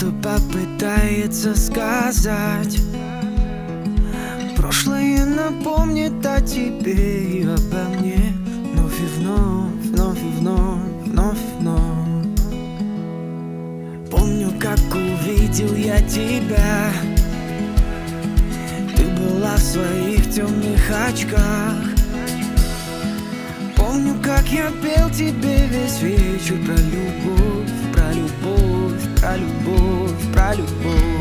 Кто-то попытается сказать, прошлое напомнит о тебе и обо мне. Вновь и вновь, вновь и вновь, вновь и вновь. Помню, как увидел я тебя. Ты была в своих темных очках. Помню, как я пел тебе весь вечер про любовь, про любовь, про любовь, про любовь.